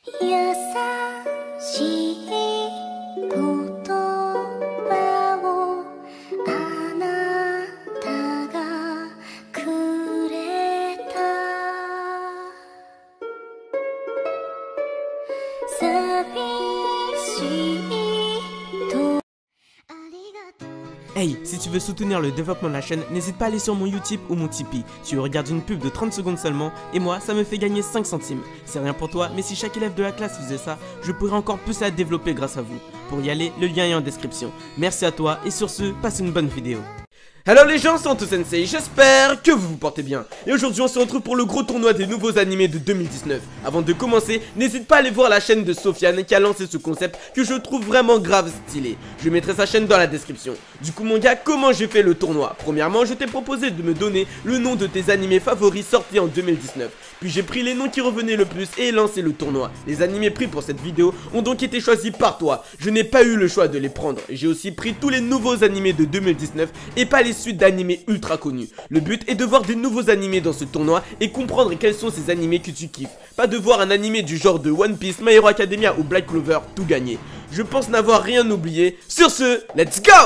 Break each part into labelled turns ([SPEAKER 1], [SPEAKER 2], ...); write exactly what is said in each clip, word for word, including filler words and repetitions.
[SPEAKER 1] Hey, si tu veux soutenir le développement de la chaîne, n'hésite pas à aller sur mon YouTube ou mon Tipeee. Tu regardes une pub de trente secondes seulement, et moi, ça me fait gagner cinq centimes. C'est rien pour toi, mais si chaque élève de la classe faisait ça, je pourrais encore plus la développer grâce à vous. Pour y aller, le lien est en description. Merci à toi, et sur ce, passe une bonne vidéo. Alors les gens, c'est Anto Sensei, j'espère que vous vous portez bien. Et aujourd'hui on se retrouve pour le gros tournoi des nouveaux animés de deux mille dix-neuf. Avant de commencer, n'hésite pas à aller voir la chaîne de Sofiane qui a lancé ce concept que je trouve vraiment grave stylé. Je mettrai sa chaîne dans la description. Du coup mon gars, comment j'ai fait le tournoi? Premièrement, je t'ai proposé de me donner le nom de tes animés favoris sortis en deux mille dix-neuf. Puis j'ai pris les noms qui revenaient le plus et lancé le tournoi. Les animés pris pour cette vidéo ont donc été choisis par toi. Je n'ai pas eu le choix de les prendre. J'ai aussi pris tous les nouveaux animés de deux mille dix-neuf et pas les suite d'animés ultra connus. Le but est de voir des nouveaux animés dans ce tournoi et comprendre quels sont ces animés que tu kiffes. Pas de voir un animé du genre de One Piece, My Hero Academia ou Black Clover tout gagner. Je pense n'avoir rien oublié. Sur ce, let's go!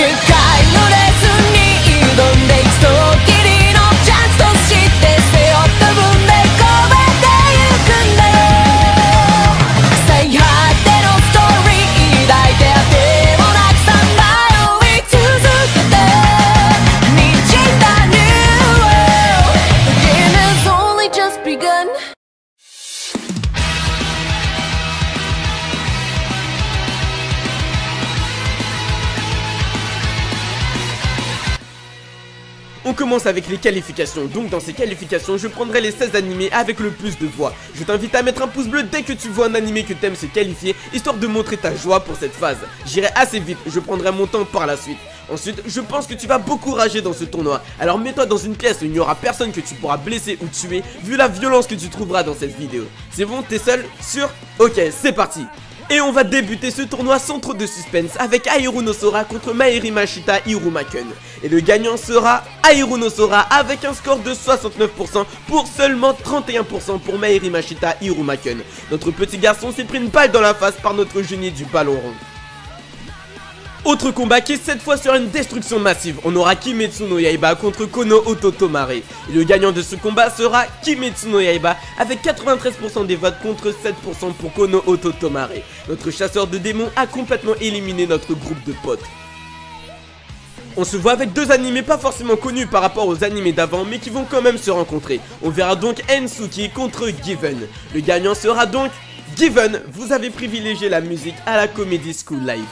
[SPEAKER 1] On commence avec les qualifications, donc dans ces qualifications je prendrai les seize animés avec le plus de voix. Je t'invite à mettre un pouce bleu dès que tu vois un animé que t'aimes se qualifier, histoire de montrer ta joie pour cette phase. J'irai assez vite, je prendrai mon temps par la suite. Ensuite, je pense que tu vas beaucoup rager dans ce tournoi. Alors mets-toi dans une pièce où il n'y aura personne que tu pourras blesser ou tuer, vu la violence que tu trouveras dans cette vidéo. C'est bon, t'es seul? Sûr? Ok, c'est parti. Et on va débuter ce tournoi sans trop de suspense avec Ahiru no Sora contre Maeri Mashita Irumaken. Et le gagnant sera Ahiru no Sora avec un score de soixante-neuf pour cent pour seulement trente et un pour cent pour Maeri Mashita Irumaken. Notre petit garçon s'est pris une balle dans la face par notre génie du ballon rond. Autre combat qui est cette fois sur une destruction massive. On aura Kimetsu no Yaiba contre Kono Ototomare. Et le gagnant de ce combat sera Kimetsu no Yaiba avec quatre-vingt-treize pour cent des votes contre sept pour cent pour Kono Ototomare. Notre chasseur de démons a complètement éliminé notre groupe de potes. On se voit avec deux animés pas forcément connus par rapport aux animés d'avant, mais qui vont quand même se rencontrer. On verra donc Ensuki contre Given. Le gagnant sera donc Given. Vous avez privilégié la musique à la Comedy School Live.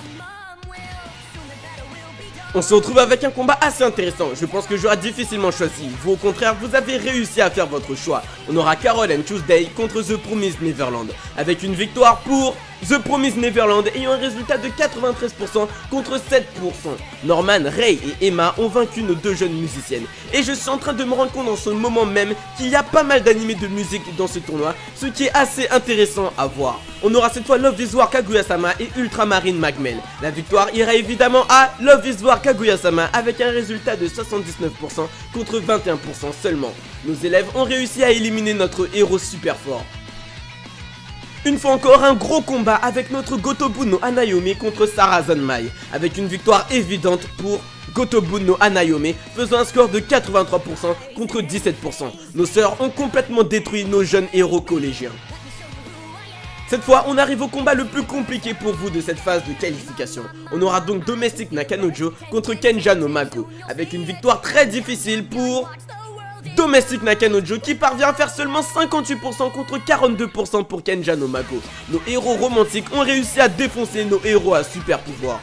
[SPEAKER 1] On se retrouve avec un combat assez intéressant. Je pense que j'aurai difficilement choisi. Vous au contraire, vous avez réussi à faire votre choix. On aura Carol and Tuesday contre The Promised Neverland, avec une victoire pour The Promised Neverland ayant un résultat de quatre-vingt-treize pour cent contre sept pour cent. Norman, Ray et Emma ont vaincu nos deux jeunes musiciennes. Et je suis en train de me rendre compte en ce moment même qu'il y a pas mal d'animés de musique dans ce tournoi, ce qui est assez intéressant à voir. On aura cette fois Love is War Kaguya-sama et Ultramarine Magmel. La victoire ira évidemment à Love is War Kaguya-sama avec un résultat de soixante-dix-neuf pour cent contre vingt et un pour cent seulement. Nos élèves ont réussi à éliminer notre héros super fort. Une fois encore, un gros combat avec notre Gotobu no Hanayome contre Sarah Zanmai, avec une victoire évidente pour Gotobu no Hanayome, faisant un score de quatre-vingt-trois pour cent contre dix-sept pour cent. Nos sœurs ont complètement détruit nos jeunes héros collégiens. Cette fois, on arrive au combat le plus compliqué pour vous de cette phase de qualification. On aura donc Domestic Nakanojo contre Kenja no Mago, avec une victoire très difficile pour Domestic Nakanojo qui parvient à faire seulement cinquante-huit pour cent contre quarante-deux pour cent pour Kenja no Mago. Nos héros romantiques ont réussi à défoncer nos héros à super pouvoir.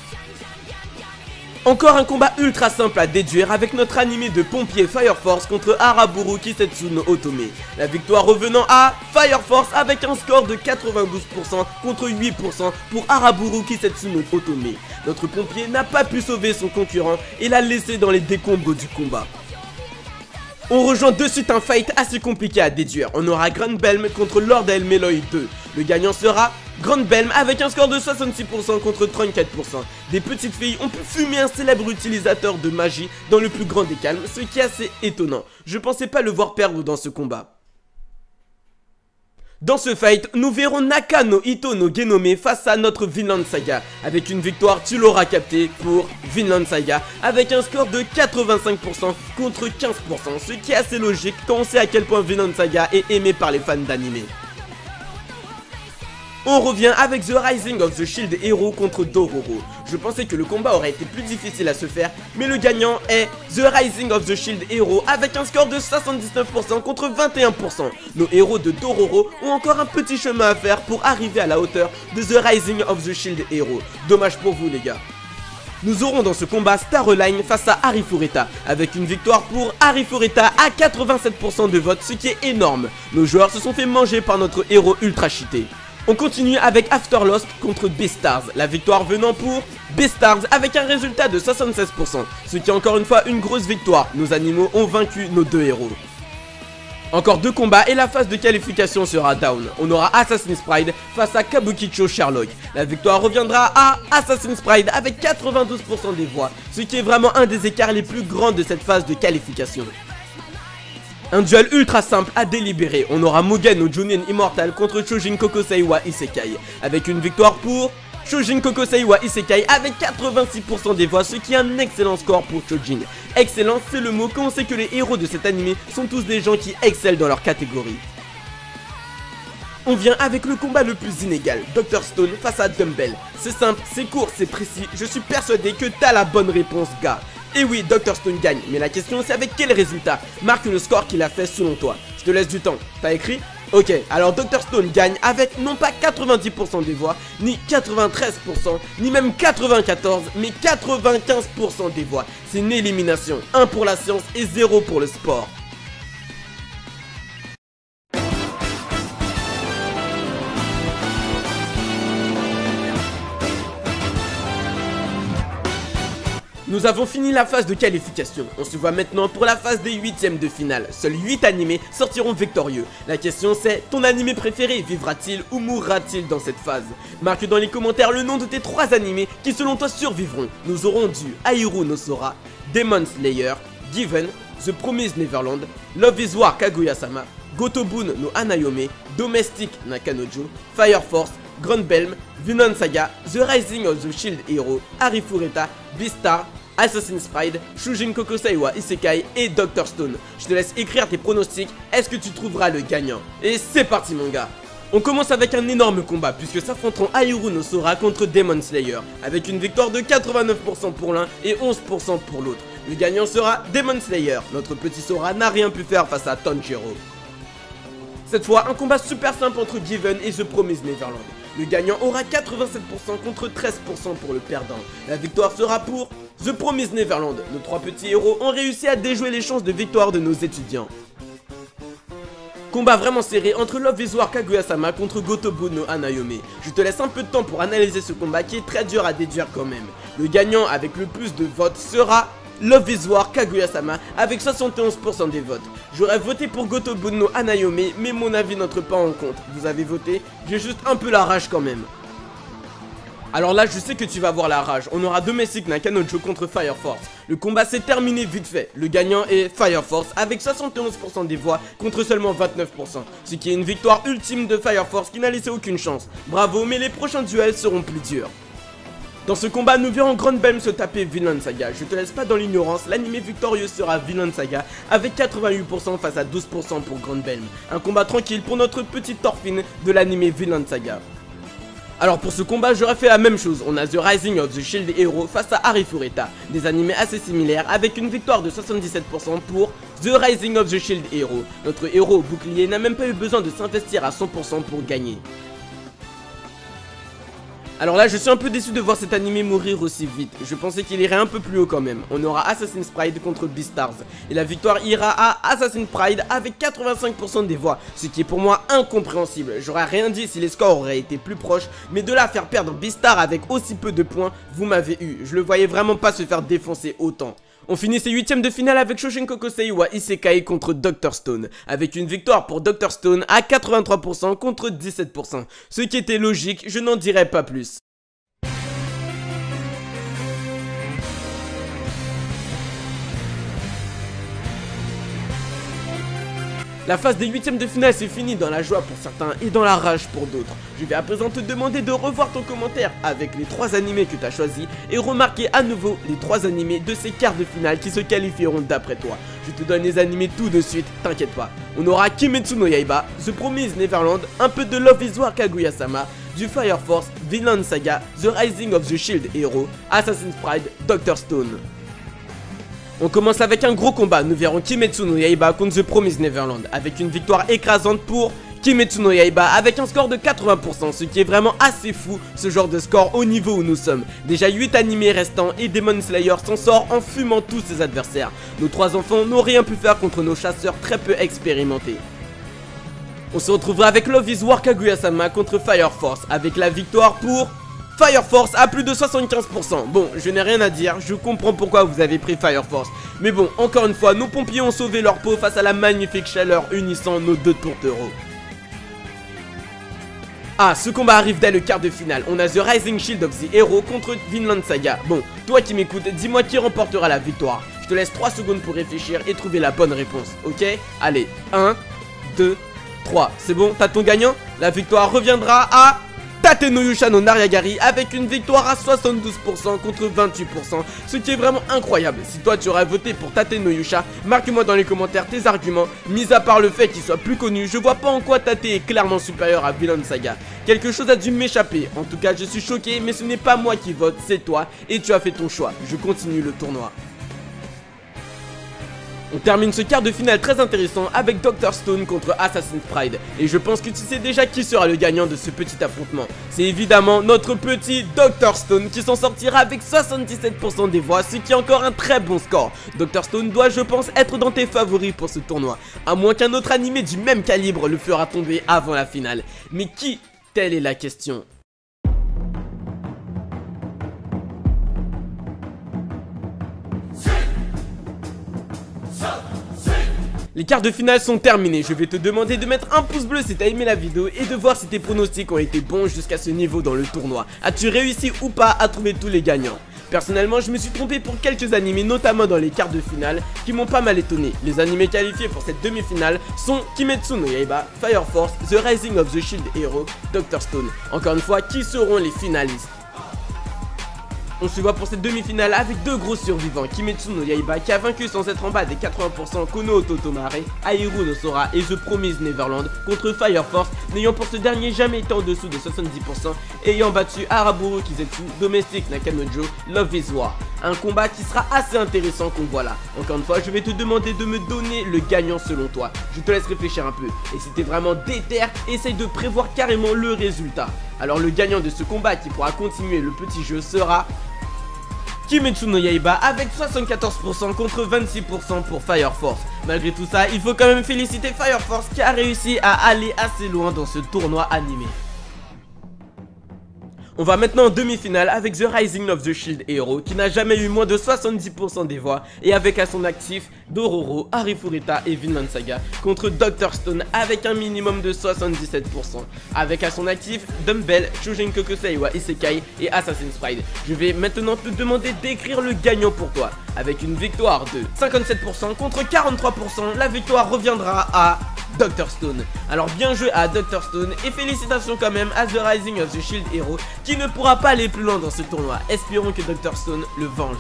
[SPEAKER 1] Encore un combat ultra simple à déduire avec notre animé de pompier Fire Force contre Araburu Kisetsu no Otome. La victoire revenant à Fire Force avec un score de quatre-vingt-douze pour cent contre huit pour cent pour Araburu Kisetsu no Otome. Notre pompier n'a pas pu sauver son concurrent et l'a laissé dans les décombres du combat. On rejoint de suite un fight assez compliqué à déduire. On aura Grand Belm contre Lord El Meloy deux. Le gagnant sera Grand Belm avec un score de soixante-six pour cent contre trente-quatre pour cent. Des petites filles ont pu fumer un célèbre utilisateur de magie dans le plus grand des calmes, ce qui est assez étonnant. Je pensais pas le voir perdre dans ce combat. Dans ce fight, nous verrons Naka no Ito no Genome face à notre Vinland Saga. Avec une victoire, tu l'auras capté, pour Vinland Saga, avec un score de quatre-vingt-cinq pour cent contre quinze pour cent, ce qui est assez logique quand on sait à quel point Vinland Saga est aimé par les fans d'anime. On revient avec The Rising of the Shield Hero contre Dororo. Je pensais que le combat aurait été plus difficile à se faire, mais le gagnant est The Rising of the Shield Hero avec un score de soixante-dix-neuf pour cent contre vingt et un pour cent. Nos héros de Dororo ont encore un petit chemin à faire pour arriver à la hauteur de The Rising of the Shield Hero. Dommage pour vous les gars. Nous aurons dans ce combat Starline face à Arifureta, avec une victoire pour Arifureta à quatre-vingt-sept pour cent de vote, ce qui est énorme. Nos joueurs se sont fait manger par notre héros ultra cheaté. On continue avec Afterlost contre Beastars, la victoire venant pour Beastars avec un résultat de soixante-seize pour cent, ce qui est encore une fois une grosse victoire. Nos animaux ont vaincu nos deux héros. Encore deux combats et la phase de qualification sera down. On aura Assassin's Pride face à Kabukicho Sherlock. La victoire reviendra à Assassin's Pride avec quatre-vingt-douze pour cent des voix, ce qui est vraiment un des écarts les plus grands de cette phase de qualification. Un duel ultra simple à délibérer, on aura Mugen no Junin Immortal contre Shojin Kokosei wa Isekai, avec une victoire pour Shojin Kokosei wa Isekai avec quatre-vingt-six pour cent des voix, ce qui est un excellent score pour Shojin. Excellent, c'est le mot quand on sait que les héros de cet anime sont tous des gens qui excellent dans leur catégorie. On vient avec le combat le plus inégal, docteur Stone face à Dumbbell. C'est simple, c'est court, c'est précis, je suis persuadé que t'as la bonne réponse gars. Et oui, docteur Stone gagne, mais la question c'est avec quel résultat marque le score qu'il a fait selon toi. Je te laisse du temps, t'as écrit? Ok, alors docteur Stone gagne avec non pas quatre-vingt-dix pour cent des voix, ni quatre-vingt-treize pour cent, ni même quatre-vingt-quatorze pour cent, mais quatre-vingt-quinze pour cent des voix. C'est une élimination, un pour la science et zéro pour le sport. Nous avons fini la phase de qualification, on se voit maintenant pour la phase des huitièmes de finale. Seuls huit animés sortiront victorieux. La question c'est, ton animé préféré vivra-t-il ou mourra-t-il dans cette phase? Marque dans les commentaires le nom de tes trois animés qui selon toi survivront. Nous aurons du Ahiru no Sora, Demon Slayer, Given, The Promised Neverland, Love is War Kaguya-sama, Gotobun no Hanayome, Domestic Nakanojo, Fire Force, Grundbelm, Vinland Saga, The Rising of the Shield Hero, Arifureta, Beastars, Assassin's Pride, Shujin Kokosei wa Isekai et docteur Stone. Je te laisse écrire tes pronostics, est-ce que tu trouveras le gagnant? Et c'est parti mon gars. On commence avec un énorme combat puisque s'affronteront Ahiru no Sora contre Demon Slayer, avec une victoire de quatre-vingt-neuf pour cent pour l'un et onze pour cent pour l'autre. Le gagnant sera Demon Slayer, notre petit Sora n'a rien pu faire face à Tanjiro. Cette fois, un combat super simple entre Given et The Promised Neverland. Le gagnant aura quatre-vingt-sept pour cent contre treize pour cent pour le perdant. La victoire sera pour The Promised Neverland. Nos trois petits héros ont réussi à déjouer les chances de victoire de nos étudiants. Combat vraiment serré entre Love is War Kaguya-sama contre Gotobun no Hanayome. Je te laisse un peu de temps pour analyser ce combat qui est très dur à déduire quand même. Le gagnant avec le plus de votes sera Love is War Kaguya-sama avec soixante et onze pour cent des votes. J'aurais voté pour Gotobun no Hanayome, mais mon avis n'entre pas en compte. Vous avez voté? J'ai juste un peu la rage quand même. Alors là, je sais que tu vas avoir la rage. On aura Domestic Nakanojo contre Fire Force. Le combat s'est terminé vite fait. Le gagnant est Fire Force avec soixante et onze pour cent des voix contre seulement vingt-neuf pour cent. Ce qui est une victoire ultime de Fire Force qui n'a laissé aucune chance. Bravo, mais les prochains duels seront plus durs. Dans ce combat, nous verrons Grundbelm se taper Vinland Saga. Je te laisse pas dans l'ignorance, l'animé victorieux sera Vinland Saga avec quatre-vingt-huit pour cent face à douze pour cent pour Grundbelm. Un combat tranquille pour notre petite Thorfinn de l'animé Vinland Saga. Alors pour ce combat, j'aurais fait la même chose. On a The Rising of the Shield Hero face à Arifureta. Des animés assez similaires avec une victoire de soixante-dix-sept pour cent pour The Rising of the Shield Hero. Notre héros au bouclier n'a même pas eu besoin de s'investir à cent pour cent pour gagner. Alors là, je suis un peu déçu de voir cet animé mourir aussi vite. Je pensais qu'il irait un peu plus haut quand même. On aura Assassin's Pride contre Beastars. Et la victoire ira à Assassin's Pride avec quatre-vingt-cinq pour cent des voix. Ce qui est pour moi incompréhensible. J'aurais rien dit si les scores auraient été plus proches. Mais de là à faire perdre Beastars avec aussi peu de points, vous m'avez eu. Je le voyais vraiment pas se faire défoncer autant. On finit ces huitièmes de finale avec Shojin Kokosei wa Isekai contre docteur Stone, avec une victoire pour docteur Stone à quatre-vingt-trois pour cent contre dix-sept pour cent. Ce qui était logique, je n'en dirai pas plus. La phase des huitièmes de finale c'est fini, dans la joie pour certains et dans la rage pour d'autres. Je vais à présent te demander de revoir ton commentaire avec les trois animés que tu as choisis et remarquer à nouveau les trois animés de ces quarts de finale qui se qualifieront d'après toi. Je te donne les animés tout de suite, t'inquiète pas. On aura Kimetsu no Yaiba, The Promised Neverland, un peu de Love is War Kaguya-sama, du Fire Force, Vinland Saga, The Rising of the Shield Hero, Assassin's Pride, Doctor Stone. On commence avec un gros combat, nous verrons Kimetsu no Yaiba contre The Promised Neverland, avec une victoire écrasante pour Kimetsu no Yaiba avec un score de quatre-vingts pour cent, ce qui est vraiment assez fou, ce genre de score au niveau où nous sommes. Déjà huit animés restants et Demon Slayer s'en sort en fumant tous ses adversaires. Nos trois enfants n'ont rien pu faire contre nos chasseurs très peu expérimentés. On se retrouvera avec Love is War Kaguya-sama contre Fire Force, avec la victoire pour Fire Force à plus de soixante-quinze pour cent. Bon, je n'ai rien à dire, je comprends pourquoi vous avez pris Fire Force. Mais bon, encore une fois, nos pompiers ont sauvé leur peau face à la magnifique chaleur unissant nos deux tourtereaux. Ah, ce combat arrive dès le quart de finale. On a The Rising Shield of the Hero contre Vinland Saga. Bon, toi qui m'écoutes, dis-moi qui remportera la victoire. Je te laisse trois secondes pour réfléchir et trouver la bonne réponse, ok? Allez, un, deux, trois. C'est bon, t'as ton gagnant? La victoire reviendra à Tate no Yusha no Nariagari avec une victoire à soixante-douze pour cent contre vingt-huit pour cent, ce qui est vraiment incroyable. Si toi tu aurais voté pour Tate no Yusha, marque-moi dans les commentaires tes arguments. Mis à part le fait qu'il soit plus connu, je vois pas en quoi Tate est clairement supérieur à Vinland Saga. Quelque chose a dû m'échapper, en tout cas je suis choqué, mais ce n'est pas moi qui vote, c'est toi, et tu as fait ton choix. Je continue le tournoi. On termine ce quart de finale très intéressant avec Doctor Stone contre Assassin's Pride. Et je pense que tu sais déjà qui sera le gagnant de ce petit affrontement. C'est évidemment notre petit Doctor Stone qui s'en sortira avec soixante-dix-sept pour cent des voix, ce qui est encore un très bon score. Doctor Stone doit, je pense, être dans tes favoris pour ce tournoi. À moins qu'un autre animé du même calibre le fera tomber avant la finale. Mais qui? Telle est la question. Les quarts de finale sont terminés, je vais te demander de mettre un pouce bleu si t'as aimé la vidéo et de voir si tes pronostics ont été bons jusqu'à ce niveau dans le tournoi. As-tu réussi ou pas à trouver tous les gagnants? Personnellement, je me suis trompé pour quelques animés, notamment dans les quarts de finale, qui m'ont pas mal étonné. Les animés qualifiés pour cette demi-finale sont Kimetsu no Yaiba, Fire Force, The Rising of the Shield Hero, Doctor Stone. Encore une fois, qui seront les finalistes? On se voit pour cette demi-finale avec deux gros survivants, Kimetsu no Yaiba qui a vaincu sans être en bas des quatre-vingts pour cent Kono Totomare, Ahiru no Sora et The Promised Neverland contre Fire Force, n'ayant pour ce dernier jamais été en dessous de soixante-dix pour cent, ayant battu Araburu Kizetsu, Domestic Nakanojo, Love is War. Un combat qui sera assez intéressant qu'on voit là. Encore une fois, je vais te demander de me donner le gagnant selon toi. Je te laisse réfléchir un peu. Et si t'es vraiment déter, essaye de prévoir carrément le résultat. Alors le gagnant de ce combat qui pourra continuer le petit jeu sera Kimetsu no Yaiba avec soixante-quatorze pour cent contre vingt-six pour cent pour Fire Force. Malgré tout ça, il faut quand même féliciter Fire Force qui a réussi à aller assez loin dans ce tournoi animé. On va maintenant en demi-finale avec The Rising of the Shield Hero qui n'a jamais eu moins de soixante-dix pour cent des voix et avec à son actif Dororo, Arifureta et Vinland Saga contre Doctor Stone avec un minimum de soixante-dix-sept pour cent. Avec à son actif Dumbbell, Shujin Kokusei wa Isekai et Assassin's Pride. Je vais maintenant te demander d'écrire le gagnant pour toi. Avec une victoire de cinquante-sept pour cent contre quarante-trois pour cent, la victoire reviendra à Doctor Stone. Alors bien joué à Doctor Stone et félicitations quand même à The Rising of the Shield Hero qui ne pourra pas aller plus loin dans ce tournoi. Espérons que Doctor Stone le venge.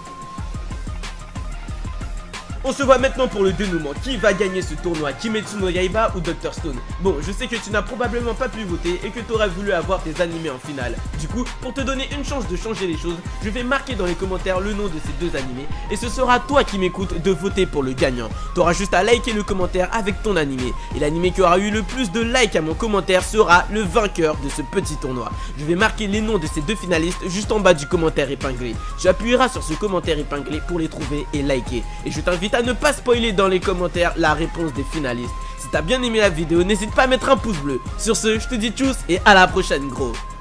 [SPEAKER 1] On se voit maintenant pour le dénouement. Qui va gagner ce tournoi, Kimetsu no Yaiba ou Doctor Stone? Bon, je sais que tu n'as probablement pas pu voter et que tu aurais voulu avoir tes animés en finale. Du coup, pour te donner une chance de changer les choses, je vais marquer dans les commentaires le nom de ces deux animés et ce sera toi qui m'écoutes de voter pour le gagnant. Tu auras juste à liker le commentaire avec ton animé et l'animé qui aura eu le plus de likes à mon commentaire sera le vainqueur de ce petit tournoi. Je vais marquer les noms de ces deux finalistes juste en bas du commentaire épinglé. Tu appuieras sur ce commentaire épinglé pour les trouver et liker. Et je t'invite à ne pas spoiler dans les commentaires la réponse des finalistes. Si t'as bien aimé la vidéo, n'hésite pas à mettre un pouce bleu. Sur ce, je te dis tchuss et à la prochaine gros.